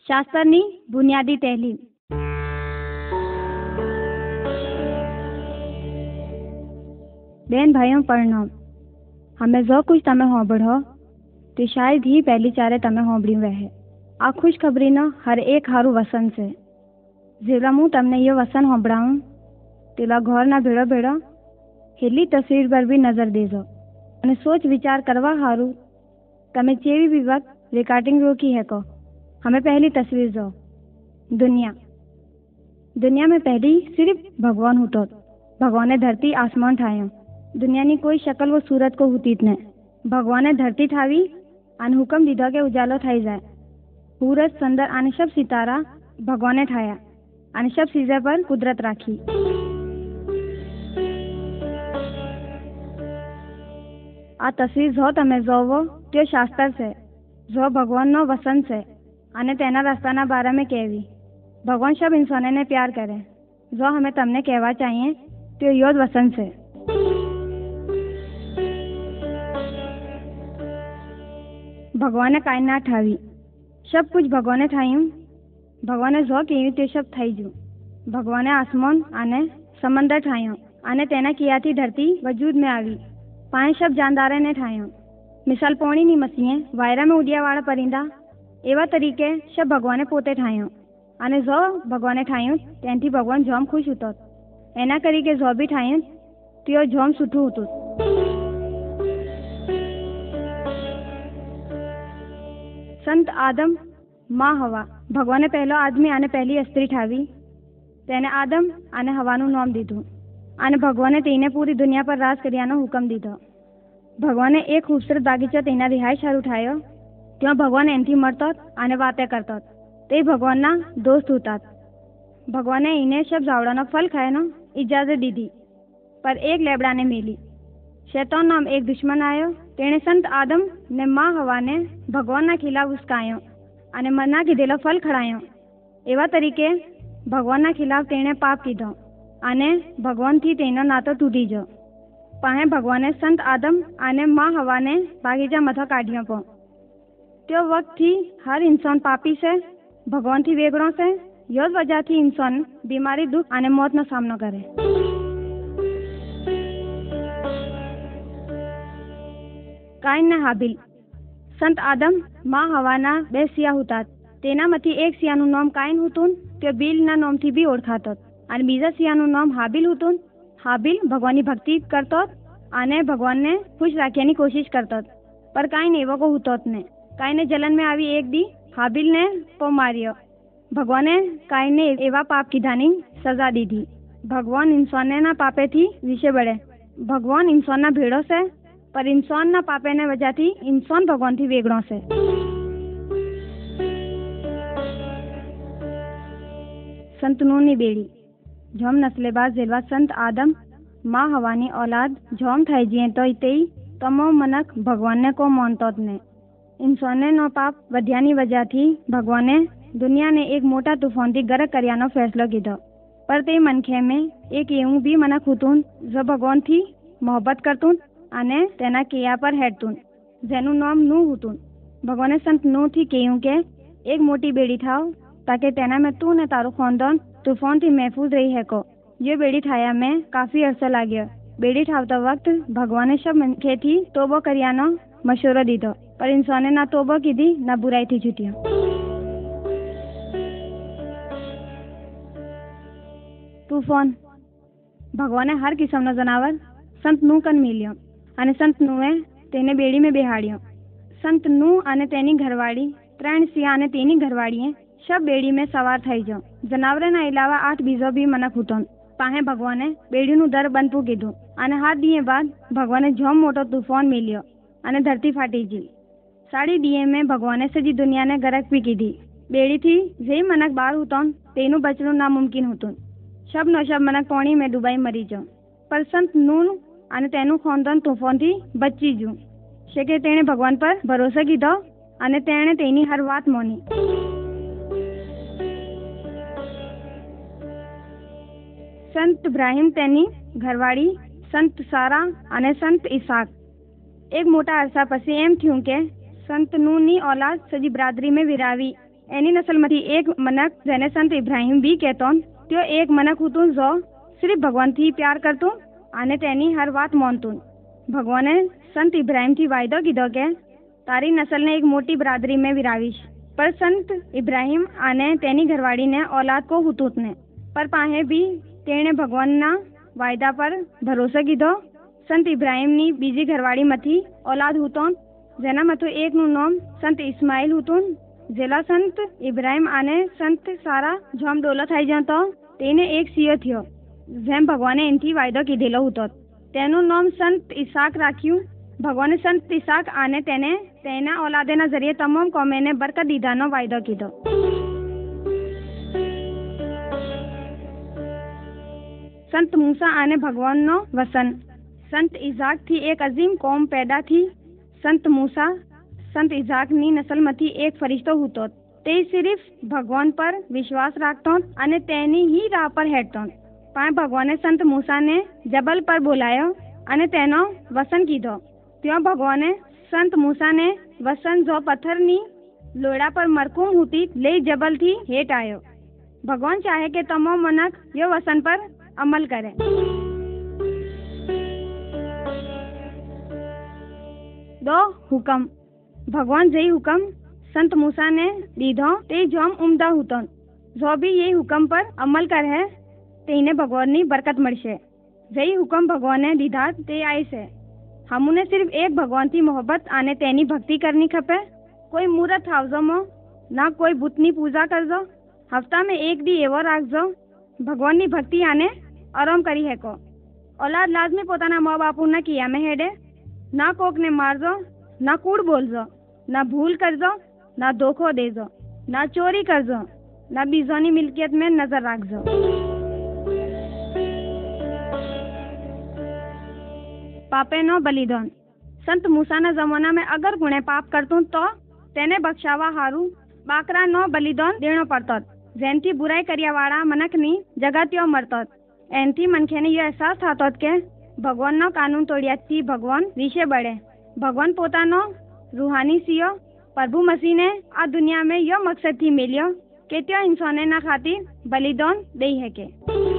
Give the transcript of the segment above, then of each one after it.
शास्त्रनी बुनियादी तालीम। बेन भाइयों प्रणाम। हमें जो कुछ तमें होंबड़ो तो शायद ही पहली चारे तमें होंबड़ी वह है। आ खुशखबरी न हर एक हारू वसन से जेला मुँह तमने ये वसन होंबड़ाऊँ तेला घोर ना भेड़ो भेड़ो हेली तस्वीर पर भी नजर देजो અને सोच विचार करवा हारू तमें चेवी भी वक्त रिकॉर्डिंग रोकी है को। हमें पहली तस्वीर जो दुनिया में पहली सिर्फ भगवान होतो। भगवान ने धरती आसमान ठाया। दुनिया की कोई शक्ल वो सूरत को हुतीत ने। भगवान ने धरती ठावी अन हुक्म दीधा के उजालो थाई जाए। सूरज संदर आने सब सितारा भगवान ने ठाया आने सब चीजें पर कुदरत राखी। आ तस्वीर जो तमें जोवो त्यो शास्त्र से जो भगवान नो वसन से आने तेना रास्ताना बारे में कहवी। भगवान सब इंसाने ने प्यार करे। जो हमें तमने कहवा चाहिए त्यो योद वसन से। भगवान ने कायनात ठावी। सब कुछ भगवान ने ठायूं। भगवान ने जो कहूं त्यो सब थाई जू। भगवान ने आसमान आने समंदर ठायो आने तेना किया थी धरती वजूद में आवी। पाए सब जानदारे ने ठायो। मिसाल पोणी नी मसीहे वायरा में उड़िया वाला परिंदा एवा तरीके सब भगवान ने पोते ठायो आने जो भगवान ने ठायो तेंथी भगवान जोम खुश होतो। एना करी के जो भी ठायो त्यो जोम सुठू होतो। संत आदम माँ हवा भगवान ने पहलो आदमी आने पहली स्त्री ठावी। तेने आदम आने हवानु नाम दीधु आने भगवान ने तेने पूरी दुनिया पर राज करियानो हुक्म दीधो। भगवान ने एक खूबसूरत बागीचा तेना रिहाइश हारू उठायो। त्यों भगवान एनथी मरतो आने बातें करतो ते भगवान ना दोस्त होता। भगवान ने इन्हें सब झावड़ानो फल खाए नो इजाजत दी थी पर एक लेबड़ा ने मिली। शैतान नाम एक दुश्मन आयो। तेने संत आदम ने माँ हवा ने भगवान ना खिलाफ उसकायो आने मना की दिलो फल खड़ायो। एवा तरीके भगवान ना खिलाफ तेने पाप कीधो आने भगवान थी तेनो नातो टूटी जो। पाहे भगवान ने संत आदम आने माँ हवा ने बागीचा मथो काढ़ियो पो। त्यो वक्त थी हर इंसान पापी से भगवान थी वेगड़ों से योद वजह थी इंसान बीमारी दुख आने मौत नो सामनो करे। काइन ने हाबिल संत आदम माँ हवा ना बे सिया हुतात। तेना मथी एक सियानु नाम काइन हुतुन त्यो बिल ना नाम थी भी ओळखातो आने बीजा सियानु नाम हाबिल हुतुन। हाबिल भगवानी भक्ति करतो आने भगवान ने खुश राखियानी कोशिश करतो पर काइन एवो को हुतोत ने। काइन ने जलन में आवी एक दी हाबिल ने पो मारियो। भगवान ने काइन ने एवा पाप की धानी सजा दी थी। भगवान इंसान ने ना पापे थी विषय बड़े। भगवान इंसान ना भेड़ो से पर इंसान ना पापे ने वजह थी इंसान भगवान थी वेगड़ों से। संत नूनी बेड़ी झोम नस्लेबाज जेलवा संत आदम माँ हवानी औलाद झोम थाई जिए तो इतेई तमो मनक भगवान ने को मानतोत ने। इंसान ने नो पाप वध्यानी वजह थी भगवान ने दुनिया ने एक मोटा तूफान थी गरक करियानो फैसलो कीधो। पर ते मनखे में एक यूं भी मनक हुतुन जो भगवान थी मोहब्बत करतुन आने तेना किया पर हेडतुन जेनु नाम नू हुतुन। भगवान ने संत नू थी केयूं के एक मोटी बेड़ी ठाओ ताकि तेना में तू ने तारो खानदान तूफान थी महफूज रही है को। ये बेड़ी ठाया में काफी अरसा लाग्यो। बेड़ी ठावता वक्त भगवान ने सब मनखे थी तोबो करियानो मशवरो दीधो पर इंसान ने ना तोबो की दी ना बुराई थी छुटियो। तूफान भगवान ने हर किस्म नो जनावर संत नू कन मिलियो आने संत नूए तेने बेड़ी में बेहाड़ियो। संत नू आने तेनी घरवाड़ी त्रण सिया आने तेनी घरवाड़ी सब बेड़ी में सवार थई जो। जनावरे ना अलावा 8 बीजो भी मनक हुतोन। पाहे भगवान ने बेड़ी नु दर बंद पू कीधु आने 7 दिए बाद भगवान ने झोम मोटो तूफान मिलियो आने धरती फाटी जी। 7 दिए में भगवान ने सजी दुनिया ने गरक भी की दी। बेड़ी थी जे मनक बाहर हुतोन तेनु बचनो नामुमकिन हुतुन। सब नो सब मनक पानी में डुबाई मरी जो पर संत नून आने तेनु खानदान तूफान थी बची जू। शेके तेने भगवान पर भरोसा कीधो आने तेने तेनी हर बात मोनी। संत इब्राहिम तेनी घरवाड़ी संत सारा अने संत इसाक एक मोटा अरसा पसी एम थयूं के संत नूनी औलाद सजी बरादरी में विरावी એની નસલમાંથી એક મનક જેને સંત ઇબ્રાહિમ બી કહેતો त्यो એક મનક હતું જો સિર્ફ ભગવાનથી પ્યાર કરતું અને તેની હર વાત માનતું. ભગવાને સંત ઇબ્રાહિમથી વાયદો કીધો કે તારી નસલને એક મોટી બરાદરી મેં વિરાવીશ. पर संत इब्राहिम आने तेनी घरवाड़ी ने औलाद को हुतूत ने पर पाहे भी तेने भगवान ना वायदा पर भरोसा कीधो. संत इब्राहिम नी बीजी घरवाड़ी मथी औलाद हुतो जेना मथो एक नु नाम संत इस्माइल हुतून. जेला संत इब्राहिम आने संत सारा झोम डोलो थाई जतो तेने एक सियो थियो जेम भगवाने एनथी वायदो कीधेलो हुतो. तेनु नाम संत ईसाक राख्યું. भगवाने संत ईसाक आने तेने तेना औलादेना जरिए तमाम कौमेने बरकत दीधानो वायदो कीधो. संत मूसा आने भगवाननो वसन. संत इजाक थी एक अजीम कौम पैदा थी. संत मूसा संत इजाक नी नस्ल मथी एक फरिश्तो हुतो. ते सिर्फ भगवान पर विश्वास राखतो अने तेनी ही राह पर हेडतो. पण भगवाने संत मूसा ने जबल पर बोलायो अने तेनो वसन कीधो. त्यो भगवाने संत मूसा ने वसन जो पत्थरनी लोड़ा पर मरकूम हुती ले जबल थी हेठ आयो. भगवान चाहे के तमाम मनक यो वसन पर अमल करे. दो हुकम. भगवान जई हुकम संत मूसा ने दीधो ते जोम उम्दा हुतो. जो भी ये हुकम पर अमल करे तेने भगवान नी बरकत मळशे. जई हुकम भगवाने दीधा ते आई से. हमने सिर्फ एक भगवान की मोहब्बत आने तेनी भक्ति करनी खपे. कोई मूर्त हावजो मो ना कोई बुतनी पूजा करजो. हफ्ता में एक दी एवो राखजो भगवान की भक्ति आने आराम करी है को. औलाद लाजमी पोताना माँ बापू न किया में हेडे. ना कोक ने मारजो ना कूड़ बोलजो ना भूल करजो ना धोखो देजो ना चोरी करजो ना बीजोनी मिल्कियत में नजर राखजो. पापे नो बलिदान. संत मूसा ना जमाना में अगर गुणे पाप करतू तो तेने बख्शावा हारू बाकरा नो बलिदान देनो पड़तो. जेनथी बुराई करिया वाला मनक नी जगह त्यो मरतो. एनथी मनखे ने यो एहसास थातो के भगवान नो कानून तोड़ियाथी भगवान विषे बढ़े. भगवान पोतानो रूहानी सियो प्रभु मसीह ने आ दुनिया में यो मकसद थी मिलियो के त्यो इंसाने ना खातिर बलिदान दई है के.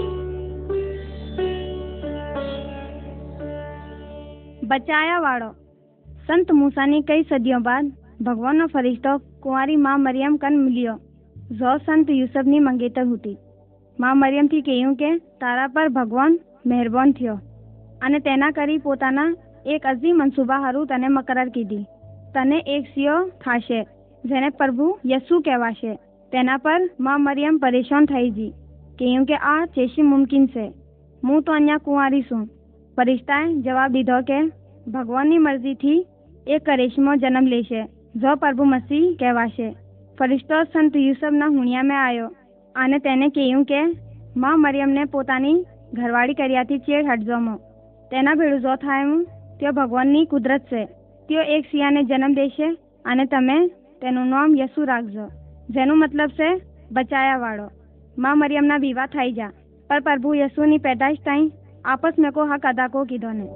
बचाया वाड़ो. संत मूसा ने कई सदियों बाद भगवान नो फरिश्तो कुंवारी माँ मरियम कन मिलियो जो संत यूसुफ नी मंगेतर हुती. माँ मरियम थी कह्યું के तारा पर भगवान मेहरबान थियो અને તેના કરી પોતાના એક અઝીમ મનસૂબા હારું તને મકરર કીધી. તને એક સિયો થાશે જેને પ્રભુ યસુ કહેવાશે. તેના પર માં મરિયમ પરેશાન થઈ જી કહ્યું કે આ ચેશી મુમકિન છે. હું તો અહીંયા કુંવારી છું. ફરિશ્તાએ જવાબ દીધો કે ભગવાનની મરજીથી એક કરેશમો જન્મ લેશે જો પ્રભુ મસીહ કહેવાશે. ફરિશ્તો સંત યુસુફના હુણિયામાં આવ્યો અને તેને કહ્યું કે માં મરિયમને પોતાની ઘરવાળી કર્યાથી ચેડ હટજોમો. તેના ભેળું જો થાય त्यो ભગવાનની કુદરત છે. त्यो એક સિયાને જન્મ દેશે અને તમે તેનું નામ યસુ રાખજો જેનું મતલબ છે બચાયા વાળો. माँ मरियम ना विवाह थाई जा पर प्रभु यसु नी पैदाइश ताई आपस में को हक अदा को कीधो ने.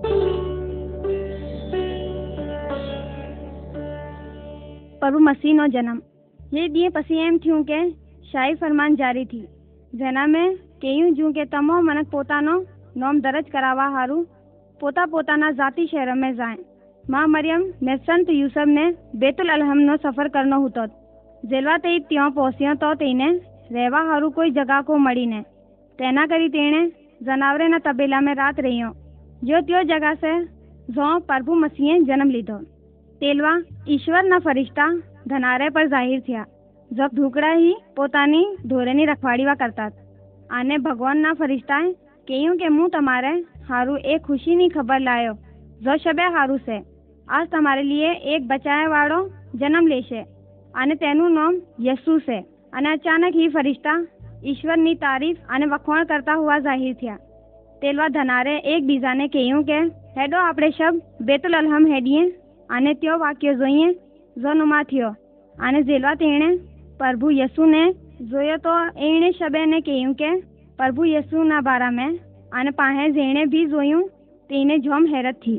प्रभु मसीह नो जन्म. ये दिए पसी एम थी के शाही फरमान जारी थी जेना में कह्યું जू के तमो मनक पोतानो नाम दर्ज करावा हारू पोता पोताना जाति शहर में जाए. माँ मरियम ने संत यूसुफ ने बेतुल अलहम नो सफर करनो हुतो. जेलवा ते त्यों पहुंच्यो तो तेने રહેવા હારું કોઈ જગા કો મળીને તેના કરી તેણે જનાવરેના તબેલા में रात रहियो जो त्यो जगह से जो प्रभु मसीहे जन्म लीधो. तेलवा ईश्वरना फरिश्ता धनारे पर जाहिर थिया जब ढूकड़ा ही पोतानी ढोरेनी रखवाड़ीवा करता. आने भगवानना फरिश्ताए कह्યું કે હું તમારે हारू एक खुशीनी खबर लायो जो शबे हारू से. आज તમારે लिए एक बचाया वाળો जन्म लेशे અને તેનું નામ યસુ છે. અને અચાનક ही फरिश्ता ईश्वर ની तारीफ અને વખાણ કરતા हुआ जाहिर થયા. તેલવા ધનારે એકબીજાને કહ્યું કે હેડો આપણે શબ બેતુલ અલહમ હેડીએ અને त्यो વાક્ય જોઈએ જો નુમા થયો. અને જેલવા તેણે પ્રભુ યસુને જોયો તો એણે શબેને કહ્યું કે પ્રભુ યસુના બારામાં અને પાહે જેણે भी જોયું તેને જોમ હેરત थी.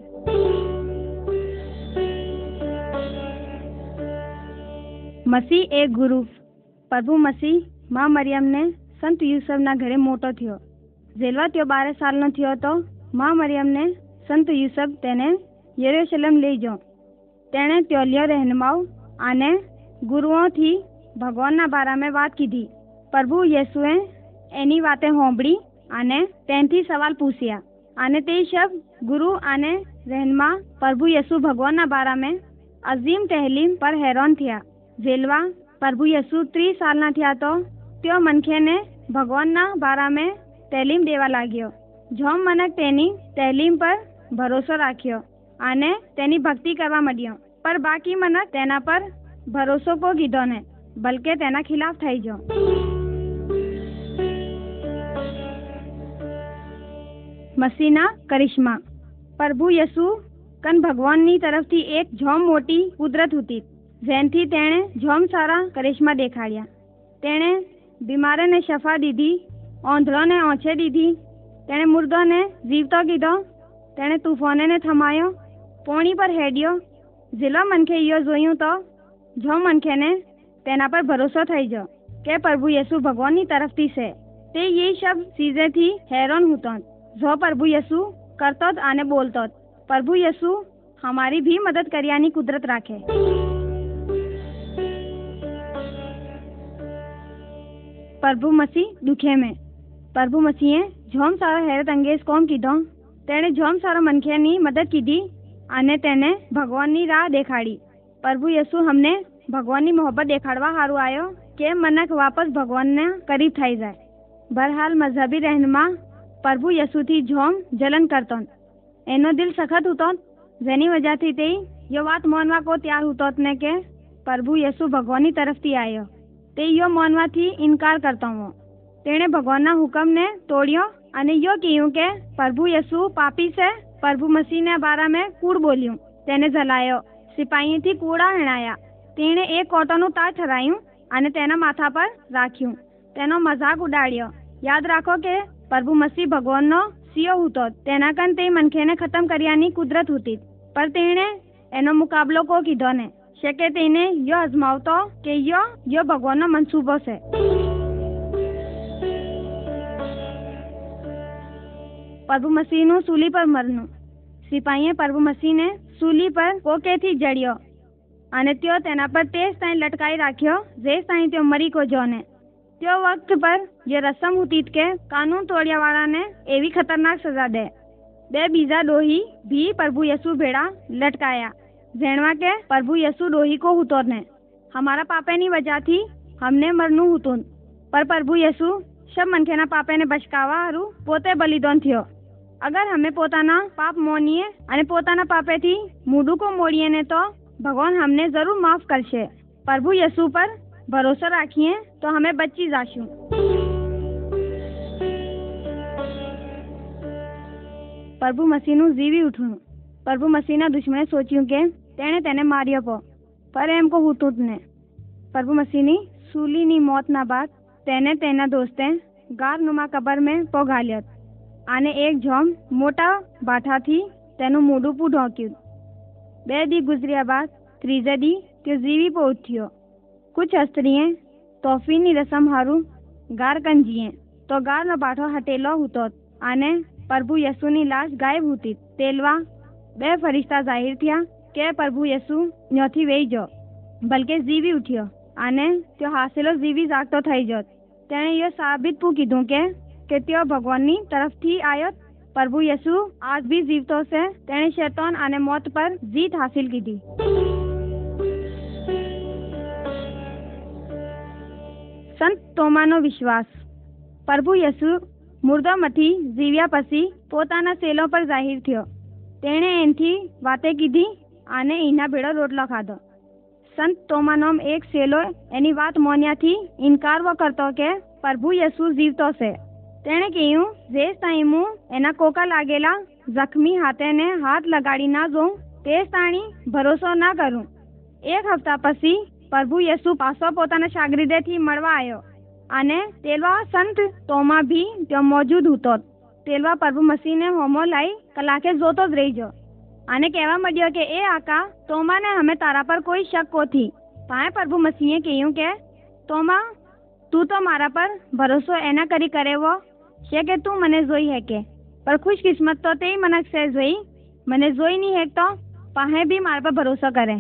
मसीह एक गुरु. પ્રભુ મસીહ માં મરિયમને સંત યુસુફના ઘરે મોટો થયો. જેલવા તેઓ 12 સાલનો થયો તો માં મરિયમને સંત યુસુફ તેને યરૂશલેમ લઈ ગયો. તેણે ત્યોલ્યો રહેનમાઓ અને ગુરુઓથી ભગવાનના બારામાં વાત કીધી. પ્રભુ યેસુએ એની વાતે હોંભળી અને તેનથી સવાલ પૂછ્યા અને તે શબ્દ ગુરુ અને રહેનમા પ્રભુ યેસુ ભગવાનના બારામાં અઝીમ તહલીમ પર હેરાન થયા. જેલવા પ્રભુ યેસુ 30 સાલના થયા તો તેઓ મનખેને ભગવાનના બારામાં તાલીમ દેવા લાગ્યો. જો મનક તેની તાલીમ પર ભરોસો રાખ્યો અને તેની ભક્તિ કરવા માંડ્યો, પર બાકી મનક તેના પર ભરોસો કો કીધો ને બલકે તેના ખિલાફ થઈ ગયો. મસીના કરિશ્મા. પ્રભુ યેસુ કન ભગવાનની તરફથી એક જોમ મોટી કુદરત હતી જેનથી તેણે જોમ સારા કરિશ્મા દેખાડ્યા. તેણે બીમારને શફા દીધી, ઓંધળોને ઓછે દીધી, તેણે મુર્દોને જીવતો કીધો, તેણે તુફાનને થમાયો, પોણી પર હેડ્યો. જેલો મનખે યો જોયું તો જો મનખેને તેના પર ભરોસો થઈ ગયો કે પ્રભુ યેસુ ભગવાનની તરફથી છે. તે ये શબ્દ ચીજેથી હેરાન હતો. જો પ્રભુ યેસુ કરતો અને બોલતો, પ્રભુ યેસુ हमारी भी मदद करियानी कुदरत राखे. प्रभु मसीह दुखे में. प्रभु मसीहे જોમ સારો હેરત અંગેજ કોમ કીધો. તેણે જોમ સારો મનખેની મદદ કીધી અને તેને ભગવાનની રાહ દેખાડી. પ્રભુ યેસુ અમને ભગવાનની મોહબ્બત દેખાડવા સારું આવ્યો કે મનક વાપસ ભગવાનને કરીબ થઈ જાય. બહરહાલ મઝહબી રહેનમા પ્રભુ યેસુથી જોમ જલન કરતો. એનો દિલ સખત હતો, જેની વજહથી તે યો વાત માનવા કો તૈયાર હતો ને કે પ્રભુ યેસુ ભગવાનની તરફથી આવ્યો. તે યો માનવાથી ઇનકાર કરતો હતો. તેણે ભગવાનના હુકમને તોડ્યો અને યો કહ્યું કે પ્રભુ યેસુ પાપી છે. પ્રભુ મસીહના બારામાં કૂડ બોલ્યું. તેને જલાયો, સિપાહીથી કૂડા હણાયા. તેણે એક કોટોનું તાજ ઠરાયું અને તેના માથા પર રાખ્યું. તેનો મજાક ઉડાડ્યો. યાદ રાખો કે પ્રભુ મસીહ ભગવાનનો સિયો હતો. તેના કન તે મનખેને ખતમ કર્યાની કુદરત હતી, પર તેણે એનો મુકાબલો કો કીધો ને છે કે તેને યો અજમાવતો કે યો ભગવાનનો મનસૂબો છે. પ્રભુ મસીહનું સૂલી પર મરનું. સિપાહીએ પ્રભુ મસીહને સૂલી પર કોકેથી જડ્યો અને તેઓ તેના પર તે તાઈ લટકાઈ રાખ્યો જે તાઈ તેઓ મરી કો જોને. તેઓ વખત પર જે રસમ હતી કે કાનૂન તોડ્યાવાળાને એવી ખતરનાક સજા દે. બે બીજા ડોહી ભી પ્રભુ યેસુ ભેડા લટકાયા. જેણવા કે પ્રભુ યેસુ ડોહી કો હતો ને हमारा પાપેની વજહથી हमने મરનું હતું. પર પ્રભુ યેસુ सब મનખેના પાપેને બચકાવા હારું પોતે બલિદાન થયો. અગર અમે પોતાના પાપ મોનીએ અને પોતાના પાપેથી મૂડું કો મોડીએ ને તો ભગવાન અમને જરૂર માફ કરશે. પ્રભુ યેસુ પર ભરોસો રાખીએ તો અમે બચી જાશું. પ્રભુ મસીહનું જીવી ઉઠવું. પ્રભુ મસીહના દુશ્મને સોચ્યું કે તેણે તેને માર્યો પર એમ કો હતું જ ને. પ્રભુ મસીહની સૂલીની મોતના બાદ તેને તેના દોસ્તે ગારનુમા કબરમાં પોગાલ્યો અને એક જોમ મોટા બાઠાથી તેનું મોઢું પૂ ઢોંક્યું. 2 દી ગુજર્યા બાદ ત્રીજે દી તે જીવી પો ઉઠ્યો. कुछ स्त्रियों तोहफीनी रसम हारू गार कंजिए तो गारनो बाठो हटेलो हुतो आने प्रभु येसुनी लाश गायब हुती. तेलवा 2 फरिश्ता जाहिर थया के प्रभु येसु न्योथी वेई जो बल्कि जीवी उठ्यो आने त्यो हासिलो जीवी जागतो થઈ ગયો. તેણે યો સાબિત પૂ કીધું કે તેઓ ભગવાનની તરફથી આયો. પ્રભુ યેસુ આજ ભી જીવતો છે. તેણે શૈતાન અને મોત પર જીત હાસિલ કીધી. સંત તોમાનો વિશ્વાસ. પ્રભુ યેસુ મુર્દામાંથી જીવ્યા પછી પોતાના સેલો પર જાહેર થયો. તેણે એનથી વાતે કીધી અને એના ભેળો રોટલો ખાધો. સંત તોમાનો એક સેલો એની વાત મોન્યાથી ઇનકારવો કરતો કે પ્રભુ યેસુ જીવતો છે. તેણે કહ્યું, જે તાઈ હું એના કોકા લાગેલા જખમી હાથેને હાથ લગાડી ના જોઉં તે તાણી ભરોસો ના કરું. 1 હપ્તા પછી પ્રભુ યેસુ પાછો પોતાના શાગીર્દેથી મળવા આવ્યો અને તેલવા સંત તોમા ભી ત્યાં મોજૂદ હતો. તેલવા પ્રભુ મસીહને હોમો લાઈ કલાકે જોતો જ રહી ગયો અને કહેવા માંડ્યો કે એ આકા તોમાને અમે તારા પર કોઈ શક કોથી. તાએ પ્રભુ મસીહે કહ્યું કે તો માં તું તો મારા પર ભરોસો એના કરી કરેવો છે કે તું મને જોઈ હેકે, પર ખુશકિસ્મત તો તે મનક છે જોઈ મને જોઈ નહીં હેક તો પાહે બી મારા પર ભરોસો કરે.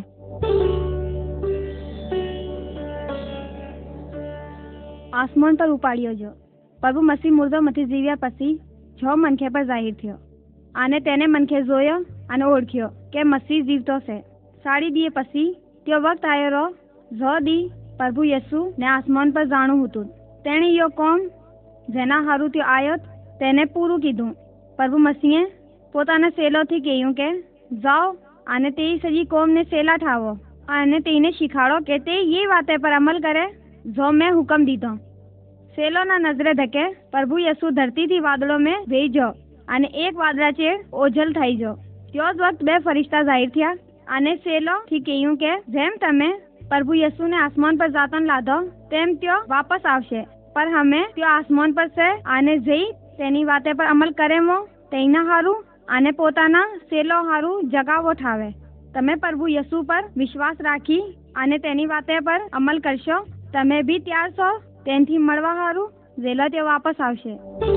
આસમાન પર ઉપાડ્યો જો પ્રભુ મસીહ મુર્દો મથી જીવ્યા પછી જો મનખે પર જાહેર થયો અને તેને મનખે જોયો અને ઓળખ્યો કે મસીહ જીવતો છે. સાડી દીએ પછી તે વખત આવ્યો જો દી પ્રભુ યેસુ ને આસમાન પર જાણું હતું. તેણે યો કોમ જેના હારું તે આયો તેને પૂરું કીધું. પ્રભુ મસીહે પોતાના સેલોથી કહ્યું કે જાઓ અને તે સજી કોમને સેલા ઠાવો અને તેને શીખાડો કે તે ये વાતે પર અમલ કરે જો મેં હુકમ દીધો. સેલોના નજરે ધકે પ્રભુ યેસુ ધરતીથી વાદળો મેં વેઈ જો અને એક વાદળા ચેડ ઓझल થઈ જો. ત્યો જ વખત બે ફરિશ્તા જાહેર થયા અને સેલો થી કહ્યું કે જેમ તમે પ્રભુ યેસુને આસમાન પર જાતન લાદો તેમ ત્યો વાપસ આવશે, પર હમે ત્યો આસમાન પર છે અને જઈ તેની વાતે પર અમલ કરેમો તેના હારું અને પોતાના સેલો હારું જગાવો ઠાવે. તમે પ્રભુ યેસુ પર વિશ્વાસ રાખી અને તેની વાતે પર અમલ કરશો તમે બી ત્યાર છો તેનથી મળવા હારું વેલો તે વાપસ આવશે.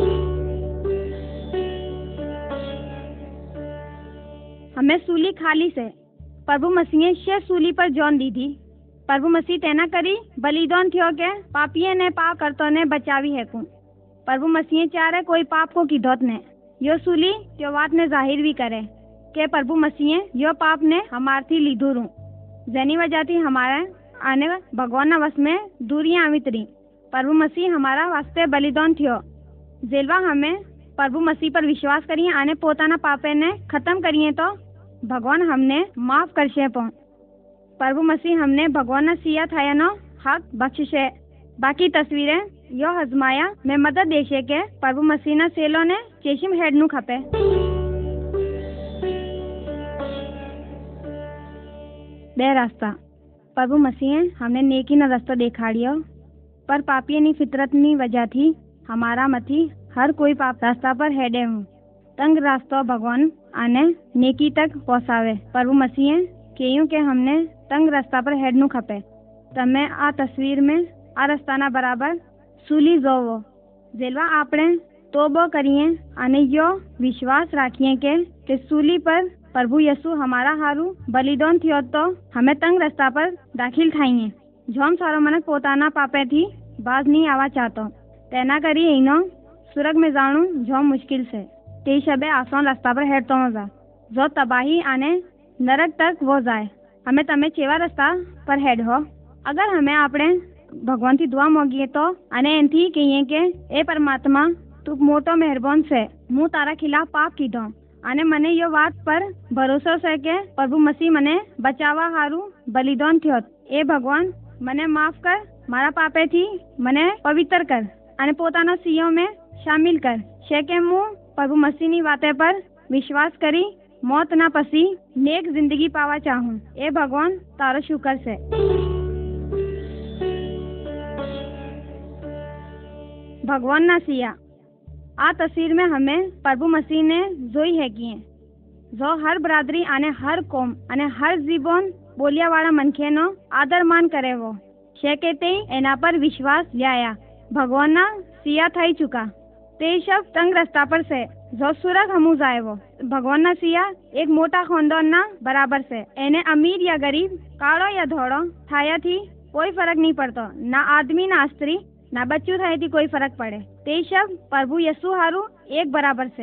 हमें सूली खाली से प्रभु मसीह शे सूली पर जौन दीधी. प्रभु मसीह तेना करी बलिदान थयो के पापीए ने पाप करतो ने बचावी हेकू. प्रभु मसीह चारे कोई पाप को कीधोत ने यो सूली त्यो बात ने जाहिर भी करे કે પ્રભુ મસીહે યો પાપ ને હમારથી લીધું રૂ જેની વજહથી હમારે આને ભગવાનના વશ में दूरियां आवितरी. प्रभु मसीह हमारा वास्ते बलिदान थयो. जेलवा हमें प्रभु मसीह पर विश्वास करिए आने पोताना पापे ने खत्म करिए तो भगवान हमने माफ करशे. पण प्रभु मसीह हमने भगवान सिया थायानो हक बख्शे. बाकी तस्वीरें यो हजमाया में मदद देशे के प्रभु मसीह ना सेलो ने चेशिम हेड नु खपे. बे रास्ता प्रभु मसीहे हमने नेकी ना रस्तो देखाड़ियो, पर पापीनी फितरतनी वजह थी हमारा मथी हर कोई पाप रास्ता पर हेडे हूँ. तंग रास्तो भगवान आने नेकी तक पहुँचावे. प्रभु मसीहे कहूँ के हमने तंग रास्ता पर हेडनु खपे. तमे आ तस्वीर में आ रस्ताना बराबर सूली जोवो. जेलवा आपणे तोबो करिए અને यो विश्वास राखिए के सूली पर प्रभु यीशु हमारा हारू बलिदान थयो तो हमें तंग रस्ता पर दाखिल थाइए. जोम सारो मनक पोताना पापे थी बाज नहीं आवा चाहतो तेना करी एनो स्वर्ग में जाणु जो मुश्किल से ते शबे आसान रास्ता पर हेडतो जा जो तबाही आने नरक तक वो जाए. हमें तमे चेवा रस्ता पर हेड हो. अगर हमें आपणे भगवान थी दुआ मांगीए तो अने एनथी कहिए के ए परमात्मा तू मोटो मेहरबान से मु तारा खिलाफ पाप कीधो અને મને યો વાત પર ભરોસો છે કે પ્રભુ મસીહ મને બચાવવા હારું બલિદાન થયો. એ ભગવાન મને માફ કર, મારા પાપેથી મને પવિત્ર કર અને પોતાના સિંહો में શામિલ કર છે કે હું પ્રભુ મસીહની વાતે પર વિશ્વાસ કરી મોત ના પછી નેક જિંદગી પાવા ચાહું. એ ભગવાન તારો શુકર છે. भगवान ना सिया आ तस्वीर में हमें प्रभु मसीह ने जोई है किए जो हर बरादरी आने हर कौम आने हर जीवन बोलिया वाला मनखे नो आदर मान करे वो छे के ते एना पर विश्वास लिया. भगवान ना सिया थई चुका ते सब तंग रस्ता पर से जो सुरग हमू जाए वो. भगवान ना सिया एक मोटा खानदान ना बराबर से एने अमीर या गरीब काळो या धोळो थाया थी कोई फर्क नहीं पड़तो. ना आदमी ना स्त्री ना बच्चू थाय थी कोई फर्क पड़े. ते सब प्रभु यीशु हारू एक बराबर से.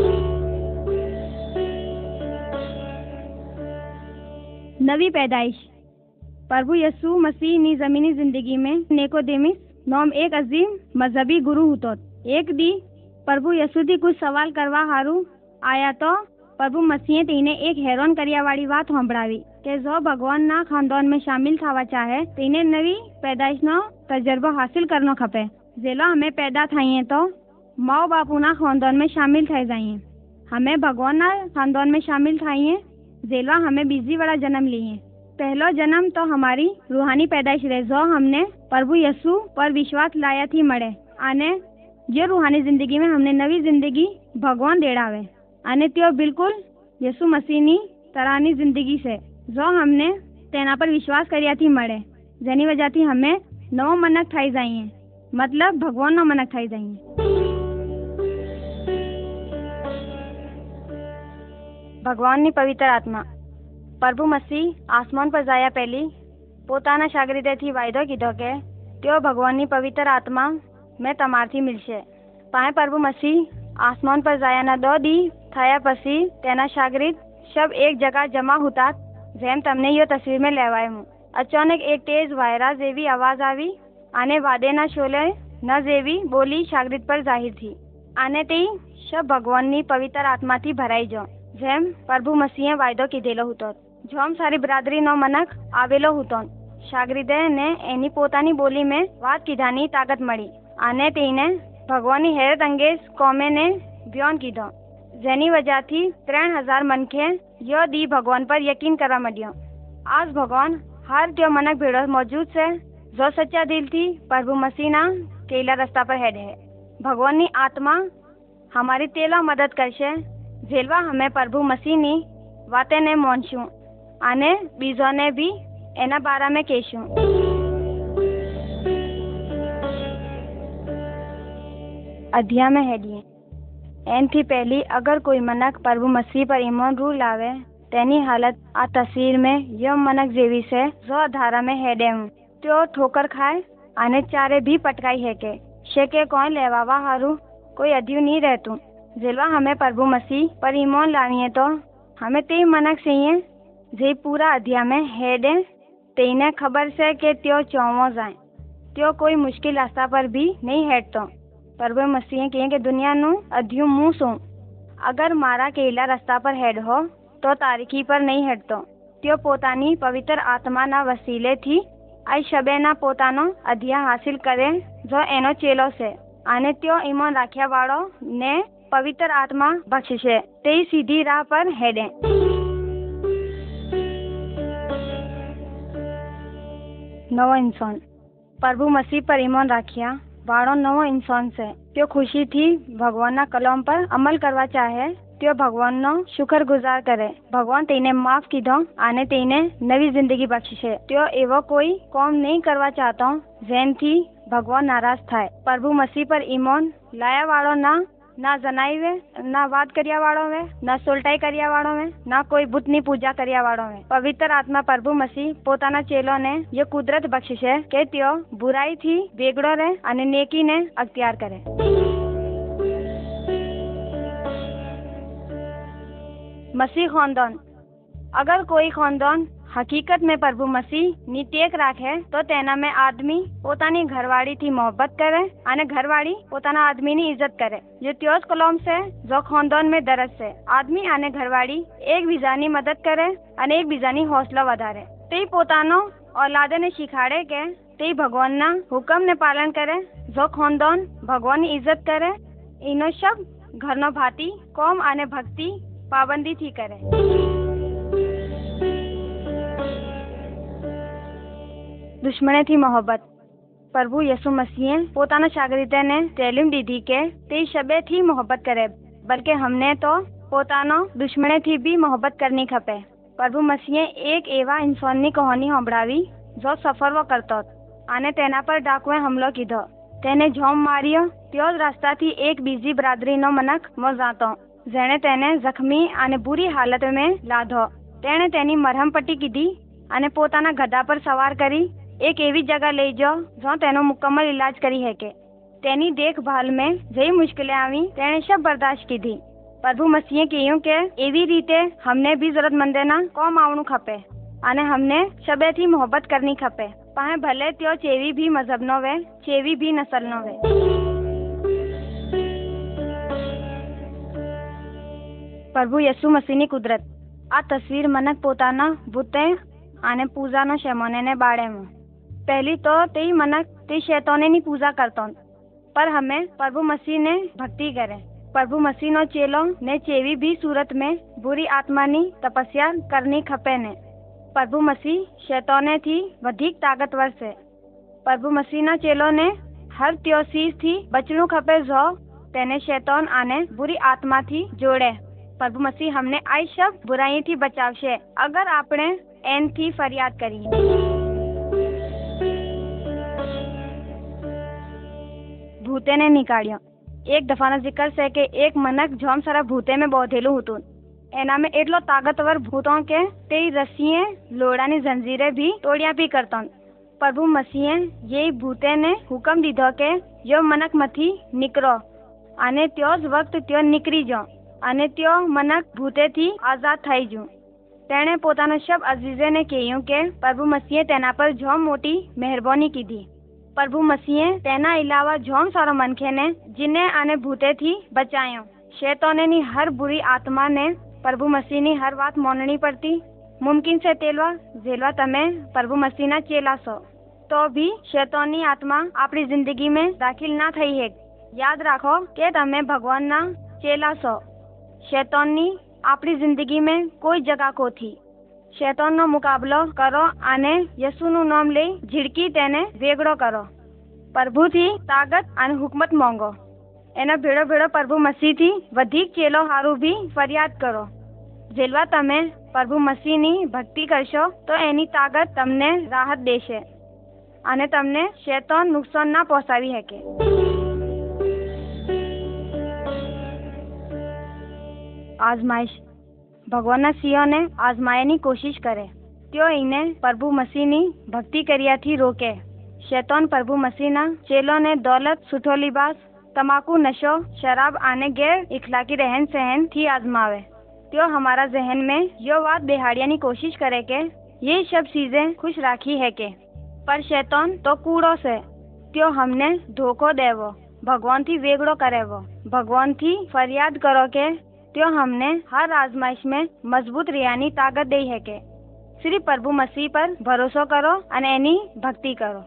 नवी पैदाइश प्रभु यीशु मसीह नी जमीनी जिंदगी में निकोदेमिस नाम एक अजीम मजहबी गुरु हुतो. एक दी प्रभु यीशु थी कुछ सवाल करवा हारू आया तो प्रभु मसीह तेने एक हैरान करिया वाली बात सांभळावी के जो भगवान ना खानदान में शामिल थवा चाहे तेने नवी पैदाइश नो तजर्बो हासिल करनो खपे. जेलो हमें पैदा थाइए तो माँ बापू ना खानदान में शामिल थे जाइए. हमें भगवान ना खानदान में शामिल थाइए. जेलो हमें बीजी वाला जन्म लिए. पहलो जन्म तो हमारी रूहानी पैदाइश रहे जो हमने प्रभु यीशु पर विश्वास लाया थी मळे आने जो रूहानी जिंदगी में हमने नवी जिंदगी भगवान देड़ावे અને त्यो बिल्कुल यीशु मसीहनी તરાની જિંદગી છે जो हमने तेना पर विश्वास કર્યાથી મળે જેની વજહથી हमें नवो मनक थाई जाइए, मतलब भगवान नो मनक थाई जाइए। भगवान ની પવિત્ર આત્મા પ્રભુ મસીહ આસમાન પર જાય પહેલી પોતાના શાગીર્દેથી વાયદો કીધો કે તેઓ ભગવાનની પવિત્ર આત્મા મેં તમારથી મિલશે। પાએ પ્રભુ મસીહ આસમાન પર જાયાના 2 દી થયા પછી તેના શાગીર્દ सब एक जगह जमा होता જેમ તમને ये तस्वीर में लेवाय हूँ। अचानक एक तेज वायरा जेवी आवाज આવી અને વાદેના શોલે ન જેવી બોલી શાગીર્દ પર જાહિર थी। આને તે सब ભગવાનની પવિત્ર આત્માથી ભરાઈ જો જેમ પ્રભુ મસીહે વાયદો કીધેલો હતો। જોમ સારી બરાદરીનો મનક આવેલો હતો। શાગીર્દેને એની પોતાની બોલી में વાત કીધાની તાકાત મળી અને તેને ભગવાનની हैरत अंगेज કોમેને બયાન કીધો જેની वजहથી 3000 मनखे यो दी भगवान पर यकीन करवा मड्यो। आज भगवान हर त्यो मनक भेड़ो मौजूद से जो सच्चा दिल थी प्रभु मसीह ना केला रास्ता पर हेड है। भगवान नी आत्मा हमारी तेला मदद करशे जेलवा हमें प्रभु मसीह नी वाते ने मोनशू आने बीजों ने भी एना बारा में केशू। अध्याय में हेडिए एनथी पहली अगर कोई मनक प्रभु मसीह पर ईमान रू लावे तेनी हालत आ तस्वीर में यो मनक जेवी से जो धारा में हेडे हूँ त्यो ठोकर खाए आने चारे भी पटकाई है के शेके कोई लेवावा हारू कोई अध्यु नहीं रहतू। जेलवा हमें प्रभु मसीह पर ईमान लानी है तो हमें ते मनक चाहिए जे पूरा अध्याय में हेडे तेने खबर से के त्यो चौवो जाए त्यो कोई मुश्किल रास्ता पर भी नहीं हेडतो। प्रभु मसीह कहे कि दुनिया नु अध्यु मुँह सू अगर मारा केला रास्ता पर हेड हो तो तारीखी पर नहीं हेडतो। त्यो पोतानी पवित्र आत्मा ना वसीले थी आई शबे ना पोतानो अध्याय हासिल करे जो एनो चेलो से आने त्यो ईमान राख्या वाळो ने पवित्र आत्मा बख्शे ते सीधी राह पर हेडे। नवो इंसान प्रभु मसीह पर ईमान राख्या वाळो नवो इंसान से त्यो खुशी थी भगवान ना कलम पर अमल करवा चाहे त्यो भगवान नो शुक्रगुजार करे। भगवान तेने माफ कीधो आने तेने नवी जिंदगी बख्शे। त्यो एवो कोई काम नहीं करवा चाहता जेन थी भगवान नाराज थाय। प्रभु मसीह पर ईमान लाया वाळो ना जनाई वे ना वाद करिया वाळो वे ना सोल्टाई करिया वाळो वे ना कोई बुतनी पूजा करिया वाळो वे। पवित्र आत्मा प्रभु मसीह पोताना चेलो ने ये कुदरत बख्शे के त्यो बुराई थी बेगड़ो रहे अने नेकी ने अख्तियार करे। मसीह खानदान अगर कोई खानदान हकीकत में प्रभु मसीह नी टेक राखे तो तेना में आदमी पोतानी घरवाड़ी थी मोहब्बत करे अने घरवाड़ी पोताना आदमी नी इज्जत करे। जो त्योज कलम से जो खानदान में दरज से आदमी आने घरवाड़ी एक बीजानी मदद करे अने एक बीजानी हौसला वधारे। ते पोतानो औलादे ने शिखाड़े के ते भगवान ना हुक्म ने पालन करे। जो खानदान भगवान नी इज्जत करे इनो सब घर नो भाती कौम आने भक्ति पाबंदी थी करे। दुश्मने थी मोहब्बत प्रभु यीशु मसीह पोताना शागिर्दे ने तालीम दी थी के ते शबे थी मोहब्बत करे बल्कि हमने तो पोतानो दुश्मने थी भी मोहब्बत करनी खपे। प्रभु मसीह एक एवा इंसान नी कहानी सांभळावी जो सफर वो करतो आने तेना पर डाकुए हमलो कीधो तेने झोम मारियो। त्यो रास्ता थी एक बीजी बरादरी नो मनक मो जातो जेने तेने जख्मी आने बुरी हालत में लाधो। तेने तेनी मरहम पट्टी कीधी आने पोताना गधा पर सवार करी एक एवी जगह ले जाओ जो तेनो मुकम्मल इलाज करी है के तेनी देखभाल में जई मुश्किलें आवी तेने सब बर्दाश्त की थी। प्रभु मसीह कह्यु के एवी रीते हमने भी जरूरतमंदे ना कौम आवणु खपे आने हमने सबे थी मोहब्बत करनी खपे पाए भले त्यो चेवी भी मजहब नो वे चेवी भी नस्ल नो वे। प्रभु यीशु मसीह नी कुदरत आ तस्वीर मनक पोताना बुते आने पूजा नो शमोने ने बाड़े में पहली तो तेई मनक ते शैताने नी पूजा करतो पर हमें प्रभु मसीह ने भक्ति करे। प्रभु मसीह नो चेलो ने चेवी भी सूरत में बुरी आत्मा नी तपस्या करनी खपे ने। प्रभु मसीह शैताने थी वधिक ताकतवर से प्रभु मसीह ना चेलो ने हर त्यो चीज थी बचनु खपे जो तेने शैतान आने बुरी आत्मा थी जोड़े। प्रभु मसीह हमने आई सब बुराई थी बचावशे अगर आपने एन थी फरियाद करी। ભૂતેને નીકાળ્યો। એક દફાનો जिक्र છે કે એક મનક જોમ સારા ભૂતે में બોધેલું હતું। એનામાં એટલો તાકતવર ભૂતો કે તે રસ્સીએ લોડાની જંજીરે भी તોડ્યા भी કરતો। પ્રભુ મસીહે ये ભૂતે ને હુકમ દીધો કે યો મનક મથી નીકળો અને ત્યો જ વખત ત્યો નીકળી જો અને ત્યો મનક ભૂતેથી આઝાદ થઈ ગયો। તેણે પોતાનો શબ્દ અઝીઝેને કહ્યું કે પ્રભુ મસીહે તેના પર જોમ મોટી મહેરબાની કીધી। પ્રભુ મસીહે તેના અલાવા જોમ સારો મનખેને જીને અને ભૂતેથી બચાયો। શૈતાનની હર बुरी आत्मा ने प्रभु मसीह ની हर बात माननी पड़ती। मुमकिन से जेलवा तमे प्रभु मसीह ना चेला सो तो भी शैतानी आत्मा अपनी जिंदगी में दाखिल ना थई है। याद राखो કે તમે ભગવાનના ચેલા છો। શૈતાનની આપણી જિંદગીમાં કોઈ જગા કોથી। શૈતાનનો મુકાબલો કરો અને યસુનું નામ લઈ ઝીડકી તેને વેગળો કરો। પ્રભુથી તાકાત અને હુકમત માંગો। એના ભેળો ભેળો પ્રભુ મસીહથી વધીક ચેલો હારું भी ફરિયાદ કરો। જેલવા તમે પ્રભુ મસીહની ભક્તિ કરશો તો એની તાકાત તમને રાહત દેશે અને તમને શૈતાન નુકસાન ના પહોંચાવી શકે। आजमाइश भगवानના સિંહોને આઝમાયની કોશિશ કરે। તેઓ એને પ્રભુ મસીહની ભક્તિ કર્યાથી રોકે। શૈતાન પ્રભુ મસીહના ચેલોને દौलत, સુઠો લિબાસ, तमाकू, नशो, शराब आने गैर इखलाकी रहन सहन थी आजमावे। त्यो हमारा जहन में यो बात बेहाड़िया की कोशिश करे के ये सब चीजें खुश राखी है के, पर शैतान तो कूड़ो से त्यो हमने धोखो देवो, भगवान थी वेगड़ो करेवो। भगवान थी फरियाद करो के त्यो हमने हर आजमाइश में मजबूत रियानी ताकत दे है के सिर्फ प्रभु मसीह पर भरोसा करो અને એની ભક્તિ કરો।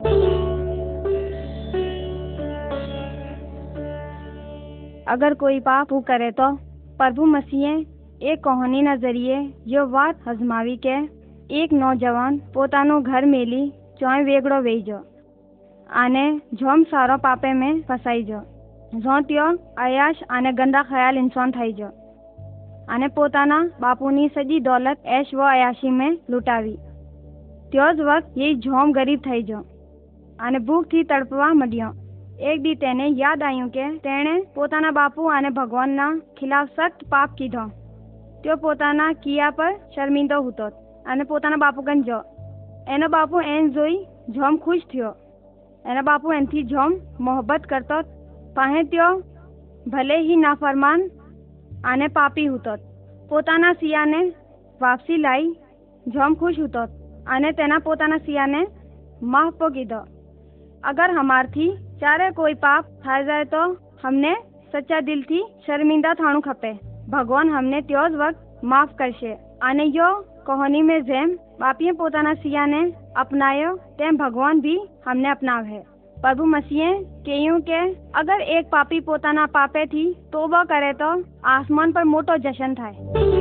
अगर कोई पाप करे तो प्रभु मसीहे एक कहानी ना जरिए यो बात हजमावी के एक नौजवान પોતાનું ઘર મેલી ચોય વેગડો વહી જો અને જોમ સારો પાપે में ફસાઈ જો। જો ત્યો અયાશ અને ગંદા ખ્યાલ ઇન્સાન થઈ જો અને પોતાના બાપુની સજી દौलत ऐश व अयाशी में लूटावी। त्यो ज वक्त ये झोम गरीब થઈ જો અને ભૂખથી તડપવા મળ્યો। એક દી તેને યાદ આવ્યું કે તેણે પોતાના બાપુ અને ભગવાનના ખિલાફ સખ્ત પાપ કીધો। त्यो પોતાના કિયા પર શર્મિંદો હતો અને પોતાના બાપુ કન જો। એનો બાપુ એન જોઈ झोम खुश થયો। એનો બાપુ એનથી झोम મોહબ્બત કરતો પાસે त्यो ભલે ही नाफरमान અને પાપી હતો। પોતાના સિયાને વાપસી લાઈ झोम खुश હતો અને તેના પોતાના સિયાને માફ કીધો। अगर हमारથી चारे कोई पाप થાય જાય તો हमने सच्चा दिल थी शर्मिंदा थाणु खपे। भगवान हमने त्यो ज वक्त माफ करशे અને यो कहानी में जेम बापीए પોતાના સિયાને अपनायो तेम भगवान भी हमने अपनावे। प्रभु मसीहे કહ્યું કે अगर एक पापी પોતાના પાપેથી તોબા કરે તો આસમાન પર મોટો જશન થાય।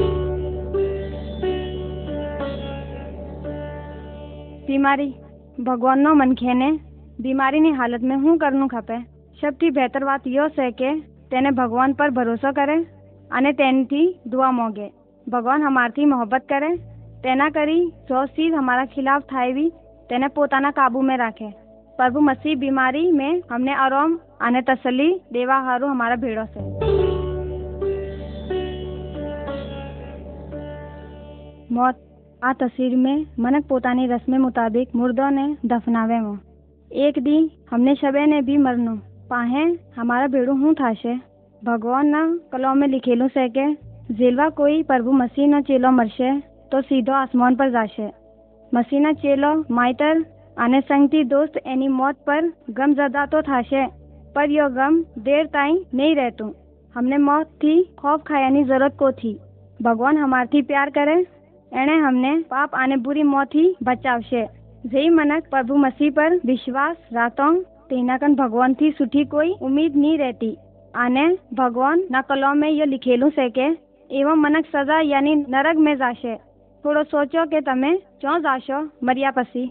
बीमारी भगवानનો मनखेने बीमारीની હાલતમાં શું કરવું ખપે? સૌથી બેહતર વાત યો છે કે તેને ભગવાન પર ભરોસો કરે અને તેનથી દુઆ માંગે। ભગવાન हमारથી मोहब्बत करे तेना करी जो चीज हमारा खिलाफ थायवी तेने पोताना काबू में राखे। प्रभु मसीह बीमारी में हमने आराम અને તસલ્લી દેવા હારું हमारा ભેળો છે। मौत आ तस्वीर में मनक પોતાની રસ્મ मुताबिक मुर्दों ने दफनावे। एक दी हमने शबे ने भी मरनो पाहे हमारा भेड़ू हूँ थाशे। भगवान ना कलम में लिखेलू से के जेलवा कोई प्रभु मसीह ना चेलो मरशे तो सीधो आसमान पर जाशे। मसीह ना चेलो माइतर અને સંગતી દોસ્ત એની મોત પર ગમઝદા તો થાશે पर यो गम देर ताई नहीं रहतू। हमने मौत थी खौफ खायानी जरूरत को थी। भगवान हमारથી प्यार करे एने हमने पाप आने बुरी मौत ही बचावशे। जे मनक प्रभु मसीह पर विश्वास रातो तेना कन भगवान थी सुठी कोई उम्मीद नहीं रहती। आने भगवान ना कलम में ये लिखेलू से के एवं मनक सजा यानी नरक में जाशे। थोड़ो सोचो के तमे क्यों जाशो मरिया पसी।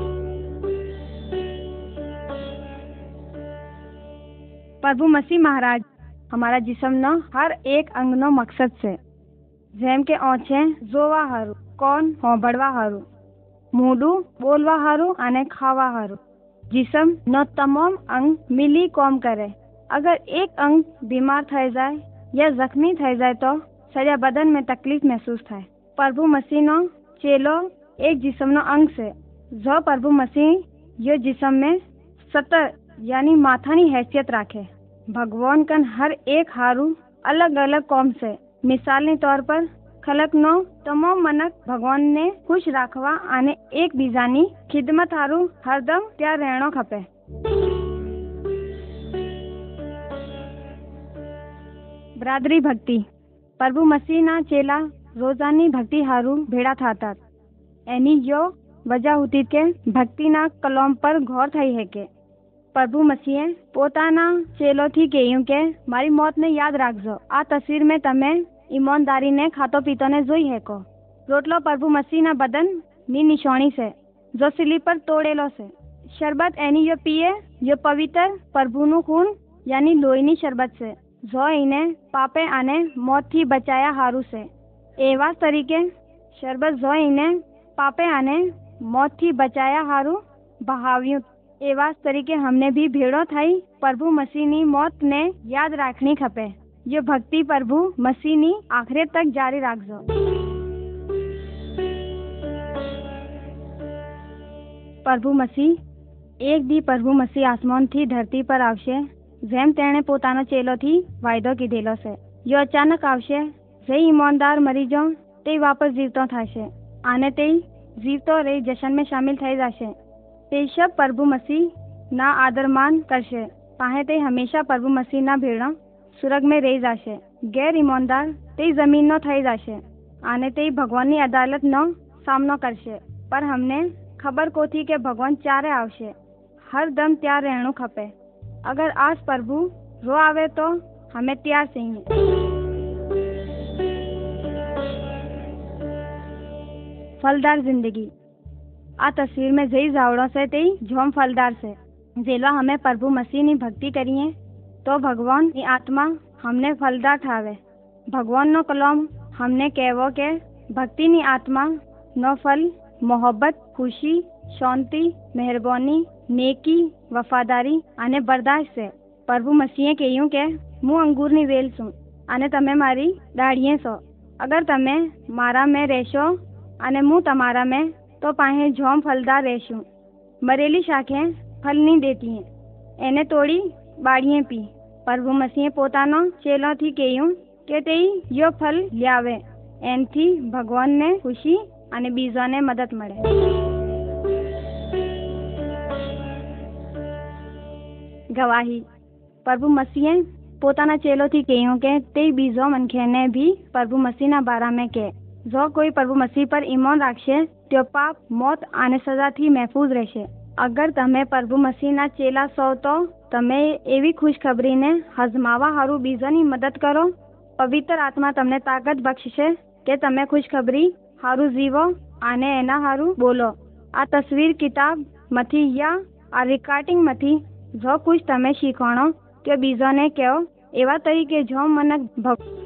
प्रभु मसीह महाराज हमारा जिस्मनो हर एक अंगनो मकसद से જેમ કે ઓછે જોવા હારું, કોણ હોંભળવા હારું, મોઢું બોલવા હારું અને ખાવા હારું, जिस्म નો તમામ અંગ મિલી કોમ કરે. અગર એક અંગ બીમાર થઈ જાય या जख्मी થઈ જાય તો સજા બદન में तकलीफ महसूस થાય. प्रभु मसीहનો ચેલો एक जिस्मનો અંગ છે. जो प्रभु मसीह यो जिस्म में सतर यानी माथानी हैसियत राखे. भगवान कन हर एक हारू अलग अलग कौम से. मिसालनी तौर पर खलकनो તમામ मनक भगवान ने खुश राखवा અને एक बीजानी खिदमत हारू हरदम त्यार રહેણો खपे. ब्रादरी भक्ति. प्रभु मसीहना चेला रोजानी भक्ति हारू भेड़ा थाता. एनी जो वजह होती के भक्तिना कलम पर गौर થઈ है के प्रभु मसीहे પોતાના ચેલોથી કહ્યું કે મારી મોતને યાદ રાખજો. આ તસવીર में તમે ईमानदारीને ખાતો પીતોને જોઈ શકો. રોટલો પ્રભુ મસીહના બદનની નિશાની છે જો સિલી પર તોડેલો છે. શરબત એની જો પીએ જો પવિત્ર પ્રભુનું ખૂન यानी લોહીની શરબત છે જો એને પાપે અને મોતથી બચાયા હારું છે. એવા તરીકે શરબત જો એને પાપે અને મોતથી બચાયા હારું બહાવ્યું. एवा तरीके हमने भी भेड़ो थाई प्रभु मसीहनी मौत ने याद राखनी खपे. यो भक्ति प्रभु मसीहनी आखिर तक जारी राखजो. प्रभु मसीह एक दी प्रभु मसीह आसमान थी धरती पर आवशे जेम तेणे पोतानो चेलो थी वायदो कीधेलो छे. यो अचानक आवशे. जे ईमानदार मरी जाओ ते वापस जीवतो थाशे आने ते जीवतो रे जशन में शामिल થઈ જશે. તે सब प्रभु मसीह ना आदरमान करशे. पाहे ते हमेशा प्रभु मसीह ना भेड़ो स्वर्ग में रही जाशे. गैर ईमानदार ते जमीन नो થઈ જશે आने ते भगवान ની अदालत नो सामनो करशे. पर हमने खबर को थी के भगवान चारे आवशे. हर दम त्यार रहणु खपे. अगर आज प्रभु रो आवे तो हमें त्यार चाहिए. फलदार जिंदगी. आ तस्वीर में जई जावड़ो से ते झोम फलदार से. जेलो हमें प्रभु मसीह नी भक्ति करिए तो भगवान की आत्मा हमने फलदार ठावे. भगवान नो कलम हमने कहवो के भक्ति नी आत्मा नो फल मोहब्बत खुशी शांति मेहरबानी नेकी वफादारी અને બરદાશ્ત છે. પ્રભુ મસીહે કહ્યું કે હું અંગૂરની વેલ છું અને તમે મારી ડાળીએ છો. અગર તમે મારા में રહેશો અને હું તમારા में तो पाहे झोम फलदार રહેશું. मरेली शाखें फल नहीं देती हैं. એને તોડી બાળીએ પી. પ્રભુ મસીહે પોતાનો ચેલોથી કહ્યું કે તે યો ફલ લ્યાવે. એનથી ભગવાનને ખુશી અને બીજાને મદદ મળે. ગવાહી. પ્રભુ મસીહે પોતાના ચેલોથી કહ્યું કે તે બીજો મનખેને भी પ્રભુ મસીહના બારામાં કહે. जो कोई प्रभु मसीह पर ईमान રાખશે तो पाप मौत અને સજાથી મહેફૂઝ રહેશે. અગર તમે પ્રભુ મસીહના ચેલા છો તો તમે એવી ખુશખબરીને હજમાવા હારું બીજાની મદદ કરો. પવિત્ર આત્મા તમને તાકાત બક્ષશે કે તમે ખુશખબરી હારું જીવો અને એના હારું બોલો. આ તસવીર કિતાબ માંથી या આ રેકોર્ડિંગ માંથી જો कुछ તમે શીખવાનો કે બીજાને કહો. એવા તરીકે જો મનક